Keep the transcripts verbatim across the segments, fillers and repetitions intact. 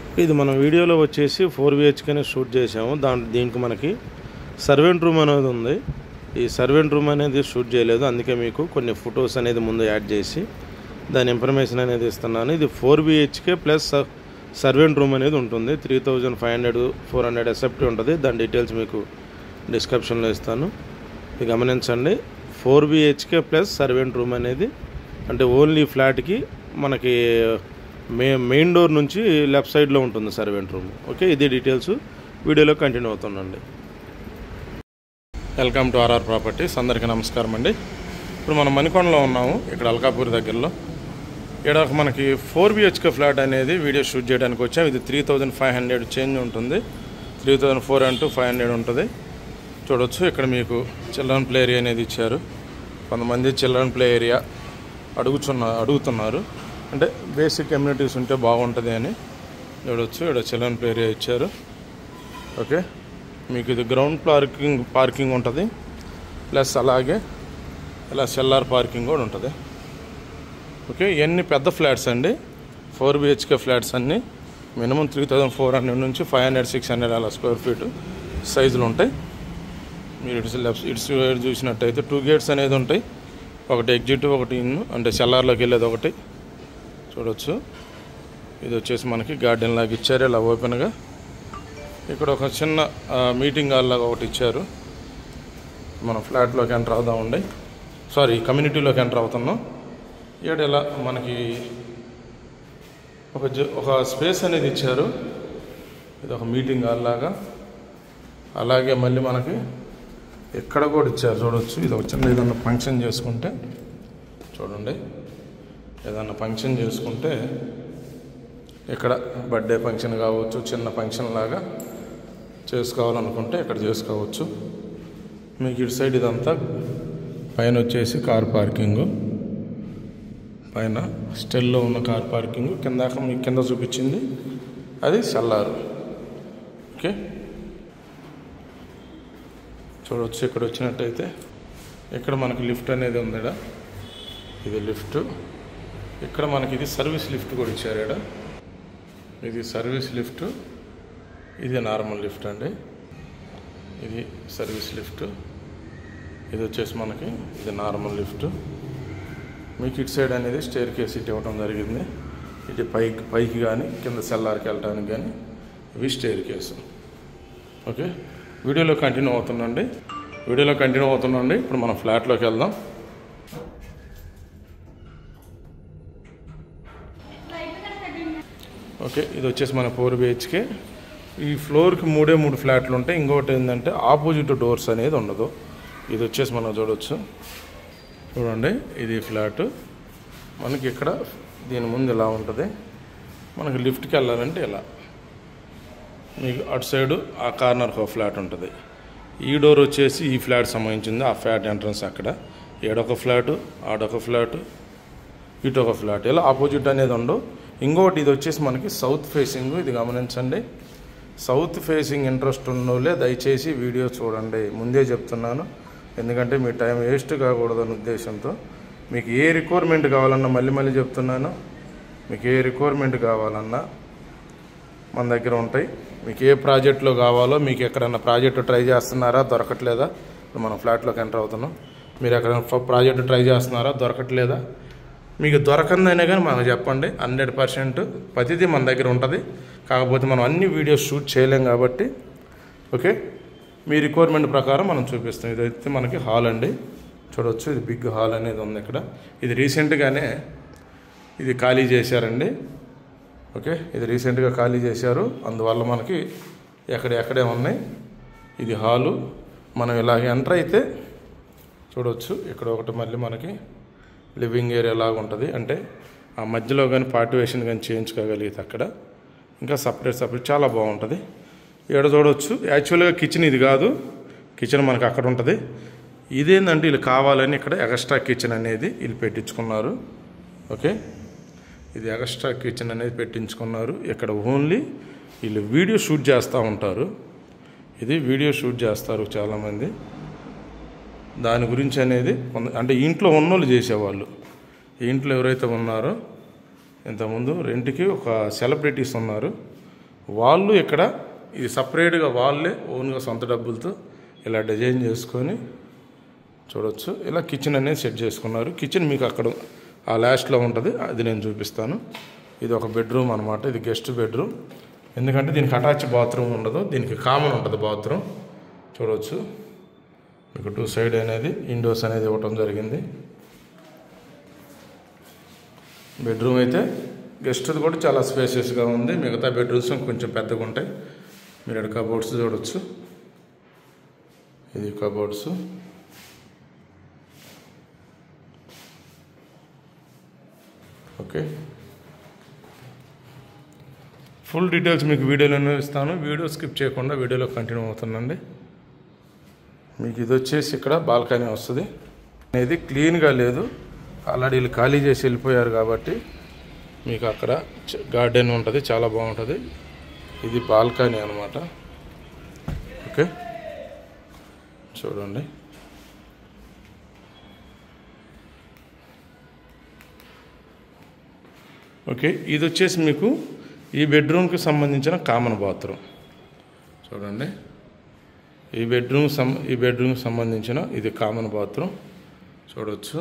ఇది మనం వీడియోలో వచ్చేసి ఫోర్ బిహెచ్కేనే షూట్ చేసాము. దాని దీనికి మనకి సర్వెంట్ రూమ్ అనేది ఉంది. ఈ సర్వెంట్ రూమ్ అనేది షూట్ చేయలేదు, అందుకే మీకు కొన్ని ఫొటోస్ అనేది ముందు యాడ్ చేసి దాని ఇన్ఫర్మేషన్ అనేది ఇస్తున్నాను. ఇది four BHK plus servant room అనేది ఉంటుంది. Three thousand five hundred four hundred SFT ఉంటుంది. దాని డీటెయిల్స్ మీకు డిస్క్రిప్షన్లో ఇస్తాను, ఇది గమనించండి. Four BHK plus servant room అనేది అంటే ఓన్లీ ఫ్లాట్కి మనకి మే మెయిన్ డోర్ నుంచి లెఫ్ట్ సైడ్లో ఉంటుంది సర్వెంట్ రూమ్. ఓకే, ఇది డీటెయిల్స్ వీడియోలో కంటిన్యూ అవుతుందండి. Welcome to RR properties. అందరికీ నమస్కారం అండి. ఇప్పుడు మనం మణికొండలో ఉన్నాము, ఇక్కడ అల్కాపూర్ దగ్గరలో. ఇక్కడ మనకి ఫోర్ బిహెచ్కే ఫ్లాట్ అనేది వీడియో షూట్ చేయడానికి వచ్చాం. ఇది three thousand five hundred change ఉంటుంది, త్రీ థౌజండ్ ఫోర్ అంటూ ఫైవ్ హండ్రెడ్ ఉంటుంది. చూడవచ్చు, ఇక్కడ మీకు చిల్డ్రన్ ప్లే ఏరియా అనేది ఇచ్చారు. కొంతమంది చిల్డ్రన్ ప్లే ఏరియా అడుగుతున్న అడుగుతున్నారు అంటే బేసిక్ కమ్యూనిటీస్ ఉంటే బాగుంటుంది అని. చూడవచ్చు, ఇక్కడ చిల్డ్రన్ ప్లే ఏరియా ఇచ్చారు. ఓకే, మీకు ఇది గ్రౌండ్ పార్కింగ్ పార్కింగ్ ఉంటుంది, ప్లస్ అలాగే ఇలా సెల్లార్ పార్కింగ్ కూడా ఉంటుంది. ఓకే, ఇవన్నీ పెద్ద ఫ్లాట్స్ అండి, ఫోర్ బిహెచ్కే ఫ్లాట్స్ అన్నీ minimum three thousand four hundred నుంచి ఫైవ్ హండ్రెడ్ సిక్స్ హండ్రెడ్ అలా స్క్వేర్ ఫీట్ సైజులు ఉంటాయి. మీరు ఇటు లెఫ్ట్ ఇటు సైడ్ చూసినట్టయితే టూ గేట్స్ అనేది ఉంటాయి, ఒకటి ఎగ్జిట్ ఒకటి ఇన్ అంటే సెల్లార్లోకి వెళ్ళేది ఒకటి. చూడవచ్చు, ఇది వచ్చేసి మనకి గార్డెన్ లాగా ఇచ్చారు ఇలా ఓపెన్గా. ఇక్కడ ఒక చిన్న మీటింగ్ హాల్ లాగా ఒకటి ఇచ్చారు. మనం ఫ్లాట్లోకి ఎంటర్ అవుదామండి, సారీ కమ్యూనిటీలోకి ఎంటర్ అవుతున్నాం. ఇక్కడ ఇలా మనకి ఒక ఒక స్పేస్ అనేది ఇచ్చారు, ఇది ఒక మీటింగ్ హాల్ లాగా. అలాగే మళ్ళీ మనకి ఎక్కడ కూడా ఇచ్చారు. చూడవచ్చు, ఇది ఒక చిన్న ఏదన్నా ఫంక్షన్ చేసుకుంటే చూడండి, ఏదన్నా ఫంక్షన్ చేసుకుంటే ఇక్కడ బర్త్డే ఫంక్షన్ కావచ్చు, చిన్న ఫంక్షన్ లాగా చేసుకోవాలనుకుంటే ఇక్కడ చేసుకోవచ్చు. మీకు ఇటు సైడ్ ఇదంతా పైన వచ్చేసి కార్ పార్కింగు, పైన స్టెల్లో ఉన్న కార్ పార్కింగ్, కింద మీకు కింద చూపించింది అది సెల్లారు. ఓకే, చూడవచ్చు, ఇక్కడ వచ్చినట్టయితే ఇక్కడ మనకి లిఫ్ట్ అనేది ఉంది. ఇక్కడ ఇది లిఫ్ట్, ఇక్కడ మనకి ఇది సర్వీస్ లిఫ్ట్ కూడా ఇచ్చారు. ఇక్కడ ఇది సర్వీస్ లిఫ్ట్, ఇది నార్మల్ లిఫ్ట్ అండి. ఇది సర్వీస్ లిఫ్ట్, ఇది వచ్చేసి మనకి ఇది నార్మల్ లిఫ్ట్. మీకు ఇటు సైడ్ అనేది స్టేర్ కేస్ ఇటు ఇవ్వడం జరిగింది. ఇటు పైకి పైకి కానీ కింద సెల్లార్కి వెళ్ళడానికి కానీ ఇవి స్టేర్ కేసు. ఓకే, వీడియోలో కంటిన్యూ అవుతుందండి వీడియోలో కంటిన్యూ అవుతుందండి ఇప్పుడు మనం ఫ్లాట్లోకి వెళ్దాం. ఓకే, ఇది వచ్చేసి మన ఫోర్ బిహెచ్కే. ఈ ఫ్లోర్కి మూడే మూడు ఫ్లాట్లు ఉంటాయి. ఇంకొకటి ఏంటంటే ఆపోజిట్ డోర్స్ అనేది ఉండదు. ఇది వచ్చేసి మనం చూడవచ్చు, చూడండి, ఇది ఫ్లాట్ మనకి. ఇక్కడ దీని ముందు ఇలా ఉంటుంది. మనకి లిఫ్ట్కి వెళ్ళాలంటే ఇలా మీకు అటు సైడు ఆ కార్నర్కి ఒక ఫ్లాట్ ఉంటుంది. ఈ డోర్ వచ్చేసి ఈ ఫ్లాట్ సంబంధించింది, ఆ ఫ్లాట్ ఎంట్రన్స్ అక్కడ. ఏడొక ఫ్లాటు, ఆడొక ఫ్లాటు, ఇటు ఒక ఫ్లాట్, ఇలా ఆపోజిట్ అనేది ఉండవు. ఇంకొకటి ఇది వచ్చేసి మనకి సౌత్ ఫేసింగ్, ఇది గమనించండి. సౌత్ ఫేసింగ్ ఇంట్రెస్ట్ ఉన్నోళ్ళే దయచేసి వీడియో చూడండి, ముందే చెప్తున్నాను. ఎందుకంటే మీ టైం వేస్ట్ కాకూడదన్న ఉద్దేశంతో. మీకు ఏ రిక్వైర్మెంట్ కావాలన్నా మళ్ళీ మళ్ళీ చెప్తున్నాను, మీకు ఏ రిక్వైర్మెంట్ కావాలన్నా మన దగ్గర ఉంటాయి. మీకు ఏ ప్రాజెక్టులో కావాలో, మీకు ఎక్కడన్నా ప్రాజెక్టు ట్రై చేస్తున్నారా దొరకట్లేదా, ఇప్పుడు మనం ఫ్లాట్లోకి ఎంటర్ అవుతున్నాం, మీరు ఎక్కడైనా ప్రాజెక్టు ట్రై చేస్తున్నారా దొరకట్లేదా, మీకు దొరకందనే కానీ మనకు చెప్పండి. హండ్రెడ్ పర్సెంట్ ప్రతిదీ మన దగ్గర ఉంటుంది. కాకపోతే మనం అన్ని వీడియోస్ షూట్ చేయలేం కాబట్టి ఓకే, మీ రిక్వైర్మెంట్ ప్రకారం మనం చూపిస్తాం. ఇదైతే మనకి హాల్ అండి, చూడవచ్చు, ఇది బిగ్ హాల్ అనేది ఉంది ఇక్కడ. ఇది రీసెంట్గానే ఇది ఖాళీ చేశారండి. ఓకే, ఇది రీసెంట్గా ఖాళీ చేశారు, అందువల్ల మనకి ఎక్కడ ఎక్కడే ఉన్నాయి. ఇది హాలు. మనం ఇలాగ ఎంటర్ అయితే చూడవచ్చు, ఇక్కడ ఒకటి మళ్ళీ మనకి లివింగ్ ఏరియా లాగా ఉంటుంది. అంటే ఆ మధ్యలో కానీ పార్టివేషన్ కానీ చేయించుకోగలిగితే అక్కడ ఇంకా సపరేట్ సపరేట్ చాలా బాగుంటుంది. ఇక్కడ చూడవచ్చు, యాక్చువల్గా కిచెన్ ఇది కాదు, కిచెన్ మనకి అక్కడ ఉంటుంది. ఇదేంటంటే వీళ్ళు కావాలని ఇక్కడ ఎక్స్ట్రా కిచెన్ అనేది వీళ్ళు పెట్టించుకున్నారు. ఓకే, ఇది ఎక్స్ట్రా కిచెన్ అనేది పెట్టించుకున్నారు. ఇక్కడ ఓన్లీ వీళ్ళు వీడియో షూట్ చేస్తూ ఉంటారు. ఇది వీడియో షూట్ చేస్తారు చాలామంది. దాని గురించి అనేది అంటే ఇంట్లో ఉన్నోళ్ళు చేసేవాళ్ళు. ఇంట్లో ఎవరైతే ఉన్నారో ఇంతకుముందు రెంట్కి ఒక సెలబ్రిటీస్ ఉన్నారు, వాళ్ళు ఇక్కడ ఇది సపరేట్గా వాళ్ళే ఓన్గా సొంత డబ్బులతో ఇలా డిజైన్ చేసుకొని చూడవచ్చు. ఇలా కిచెన్ అనేది సెట్ చేసుకున్నారు. కిచెన్ మీకు అక్కడ ఆ లాస్ట్లో ఉంటుంది, అది నేను చూపిస్తాను. ఇది ఒక బెడ్రూమ్ అనమాట. ఇది గెస్ట్ బెడ్రూమ్. ఎందుకంటే దీనికి అటాచ్ బాత్రూమ్ ఉండదు, దీనికి కామన్ ఉంటుంది బాత్రూమ్. చూడవచ్చు మీకు టూ సైడ్ అనేది ఇండోర్స్ అనేది ఇవ్వటం జరిగింది. బెడ్రూమ్ అయితే గెస్ట్ది కూడా చాలా స్పేసియస్గా ఉంది. మిగతా బెడ్రూమ్స్ కొంచెం పెద్దగా ఉంటాయి. మీరు ఇక్కడ కబోర్డ్స్ చూడవచ్చు. ఇది కబోర్డ్స్. ఓకే, ఫుల్ డీటెయిల్స్ మీకు వీడియోలోనే ఇస్తాను. వీడియో స్కిప్ చేయకుండా వీడియోలో కంటిన్యూ అవుతుందండి. మీకు ఇది వచ్చేసి ఇక్కడ బాల్కనీ వస్తుంది. అనేది క్లీన్గా లేదు, ఆల్రెడీ వీళ్ళు ఖాళీ చేసి వెళ్ళిపోయారు కాబట్టి మీకు అక్కడ గార్డెన్ ఉంటుంది, చాలా బాగుంటుంది. ఇది బాల్కనీ అనమాట. ఓకే, చూడండి. ఓకే, ఇది వచ్చేసి మీకు ఈ బెడ్రూమ్కి సంబంధించిన కామన్ బాత్రూమ్. చూడండి, ఈ బెడ్రూమ్ సం ఈ బెడ్రూమ్కి సంబంధించిన ఇది కామన్ బాత్రూమ్ చూడవచ్చు.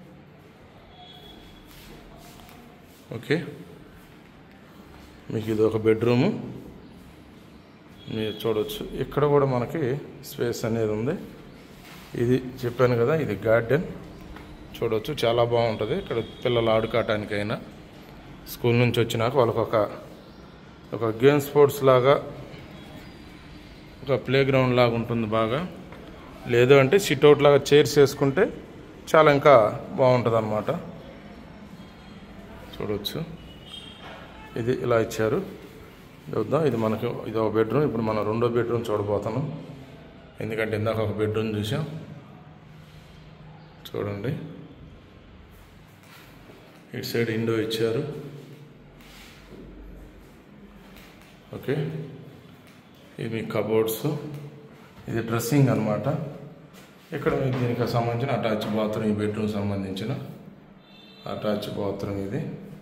ఓకే, మీకు ఇది ఒక బెడ్రూము మీరు చూడవచ్చు. ఇక్కడ కూడా మనకి స్పేస్ అనేది ఉంది. ఇది చెప్పాను కదా, ఇది గార్డెన్ చూడవచ్చు, చాలా బాగుంటుంది. ఇక్కడ పిల్లలు ఆడుకోవటానికైనా స్కూల్ నుంచి వచ్చినాక వాళ్ళకు ఒక ఒక గేమ్ స్పోర్ట్స్ లాగా ఒక ప్లే గ్రౌండ్ లాగా ఉంటుంది బాగా. లేదు అంటే సిట్అవుట్ లాగా చైర్స్ వేసుకుంటే చాలా ఇంకా బాగుంటుంది అన్నమాట. చూడవచ్చు, ఇది ఇలా ఇచ్చారు. చూద్దాం, ఇది మనకు ఇది ఒక బెడ్రూమ్. ఇప్పుడు మనం రెండో బెడ్రూమ్ చూడబోతున్నాం, ఎందుకంటే ఇందాక ఒక బెడ్రూమ్ చూసాం. చూడండి, ఇటు సైడ్ విండో ఇచ్చారు. ఓకే, ఇది మీ కబోర్డ్స్. ఇది డ్రెస్సింగ్ అనమాట. ఇక్కడ మీకు దీనికి సంబంధించిన అటాచ్ బాత్రూమ్, ఈ బెడ్రూమ్ సంబంధించిన అటాచ్ బాత్రూమ్ ఇది.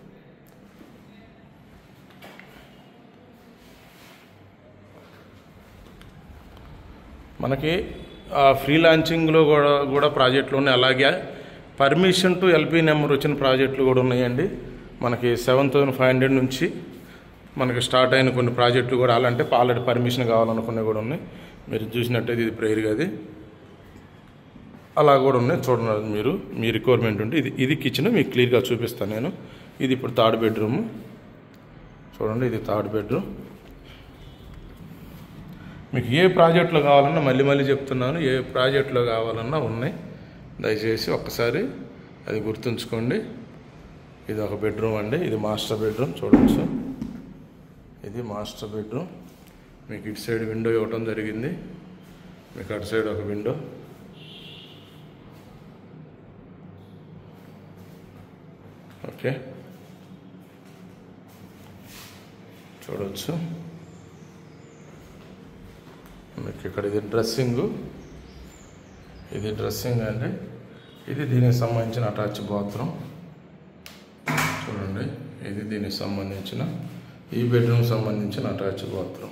మనకి ఫ్రీ లాంచింగ్లో కూడా కూడా ప్రాజెక్టులు ఉన్నాయి. అలాగే పర్మిషన్ టు ఎల్పీ నెంబర్ వచ్చిన ప్రాజెక్టులు కూడా ఉన్నాయండి. మనకి సెవెన్ థౌసండ్ ఫైవ్ హండ్రెడ్ నుంచి మనకి స్టార్ట్ అయిన కొన్ని ప్రాజెక్టులు కూడా అలాంటి ఆల్రెడీ పర్మిషన్ కావాలనుకున్నవి కూడా ఉన్నాయి. మీరు చూసినట్టయితే ఇది ప్రేయర్ గది, అలా కూడా ఉన్నాయి. చూడండి, మీరు మీ రిక్వైర్మెంట్ ఉంటే ఇది ఇది కిచెన్ మీకు క్లియర్గా చూపిస్తాను నేను. ఇది ఇప్పుడు థర్డ్ బెడ్రూమ్. చూడండి, ఇది థర్డ్ బెడ్రూమ్. మీకు ఏ ప్రాజెక్టులో కావాలన్నా మళ్ళీ మళ్ళీ చెప్తున్నాను, ఏ ప్రాజెక్టులో కావాలన్నా ఉన్నాయి. దయచేసి ఒక్కసారి అది గుర్తుంచుకోండి. ఇది ఒక బెడ్రూమ్ అండి. ఇది మాస్టర్ బెడ్రూమ్. చూడవచ్చు, ఇది మాస్టర్ బెడ్రూమ్. మీకు ఇటు సైడ్ విండో ఇవ్వటం జరిగింది, మీకు అటు సైడ్ ఒక విండో. ఓకే, చూడవచ్చు. మీకు ఇక్కడ ఇది డ్రెస్సింగు, ఇది డ్రెస్సింగ్ అండి. ఇది దీనికి సంబంధించిన అటాచ్ బాత్రూమ్. చూడండి, ఇది దీనికి సంబంధించిన ఈ బెడ్రూమ్ సంబంధించిన అటాచ్ బాత్రూమ్.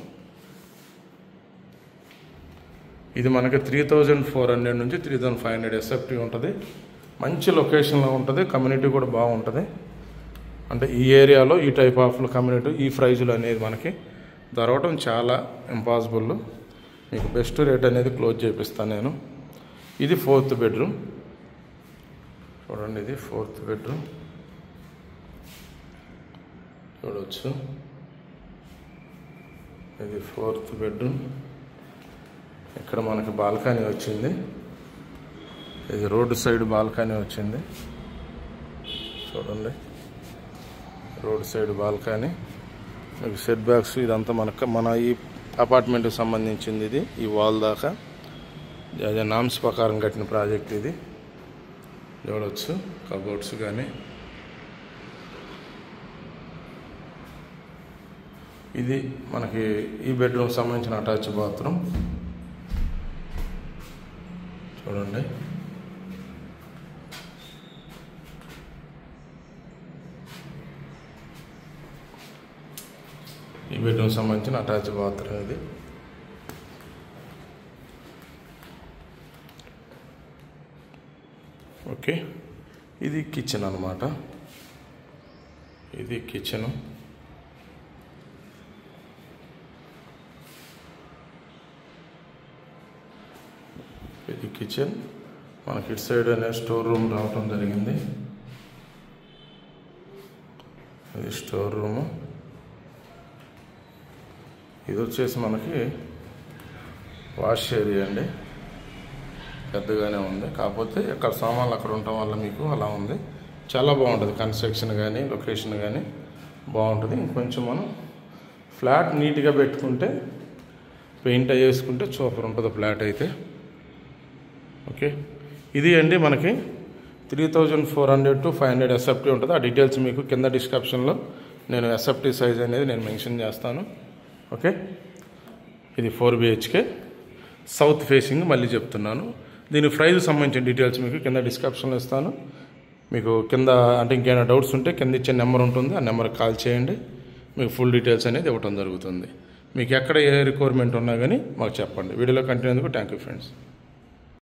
ఇది మనకి త్రీ థౌజండ్ ఫోర్ హండ్రెడ్ నుంచి three thousand five hundred SFT ఉంటుంది. మంచి లొకేషన్లో ఉంటుంది. కమ్యూనిటీ కూడా బాగుంటుంది. అంటే ఈ ఏరియాలో ఈ టైప్ ఆఫ్ కమ్యూనిటీ ఈ ప్రైజులు అనేది మనకి దొరకడం చాలా ఇంపాసిబుల్. మీకు బెస్ట్ రేట్ అనేది క్లోజ్ చేపిస్తాను నేను. ఇది ఫోర్త్ బెడ్రూమ్. చూడండి, ఇది ఫోర్త్ బెడ్రూమ్. చూడవచ్చు, ఇది ఫోర్త్ బెడ్రూమ్. ఇక్కడ మనకి బాల్కనీ వచ్చింది. ఇది రోడ్డు సైడ్ బాల్కనీ వచ్చింది. చూడండి, రోడ్ సైడ్ బాల్కనీ. మీకు సెట్ బ్యాక్స్ ఇదంతా మనకు మన ఈ అపార్ట్మెంట్కి సంబంధించింది. ఇది ఈ వాల్ దాకా అదే నామ్స్ ప్రకారం కట్టిన ప్రాజెక్ట్ ఇది. చూడవచ్చు, కబోర్డ్స్ కానీ. ఇది మనకి ఈ బెడ్రూమ్ సంబంధించిన అటాచ్ బాత్రూమ్. చూడండి, ఈ బెడ్రూమ్ సంబంధించిన అటాచ్ బాత్రూమ్ ఇది. ఓకే, ఇది కిచెన్ అన్నమాట. ఇది కిచెను. ఇది కిచెన్. మనకి ఇటు సైడ్ అనే స్టోర్ రూమ్ రావటం జరిగింది. ఇది స్టోర్ రూము. ఇది వచ్చేసి మనకి వాష్ ఏరియా అండి. పెద్దగానే ఉంది, కాకపోతే అక్కడ సామాన్లు అక్కడ ఉండటం వల్ల మీకు అలా ఉంది. చాలా బాగుంటుంది, కన్స్ట్రక్షన్ కానీ లొకేషన్ కానీ బాగుంటుంది. ఇంకొంచెం మనం ఫ్లాట్ నీట్గా పెట్టుకుంటే, పెయింట్ వేసుకుంటే సూపర్ ఉంటుంది ఫ్లాట్ అయితే. ఓకే, ఇది అండి మనకి three thousand four hundred to five hundred SFT ఉంటుంది. ఆ డీటెయిల్స్ మీకు కింద డిస్క్రిప్షన్లో నేను ఎస్ఎఫ్టీ సైజ్ అనేది నేను మెన్షన్ చేస్తాను. ఓకే, ఇది ఫోర్ బిహెచ్కే సౌత్ ఫేసింగ్. మళ్ళీ చెప్తున్నాను, దీని ప్రైజ్ సంబంధించిన డీటెయిల్స్ మీకు కింద డిస్క్రిప్షన్లో ఇస్తాను. మీకు కింద అంటే ఇంకేమైనా డౌట్స్ ఉంటే కింద ఇచ్చే నెంబర్ ఉంటుంది, ఆ నెంబర్కి కాల్ చేయండి. మీకు ఫుల్ డీటెయిల్స్ అనేది ఇవ్వడం జరుగుతుంది. మీకు ఎక్కడ ఏ రిక్వైర్మెంట్ ఉన్నా కానీ మాకు చెప్పండి. వీడియోలో కంటిన్యూ అందుకు థ్యాంక్ యూ ఫ్రెండ్స్.